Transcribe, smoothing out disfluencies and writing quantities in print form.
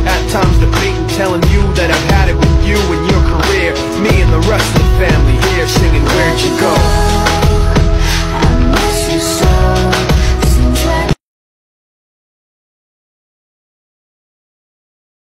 At times debating, telling you that I've had it with you and you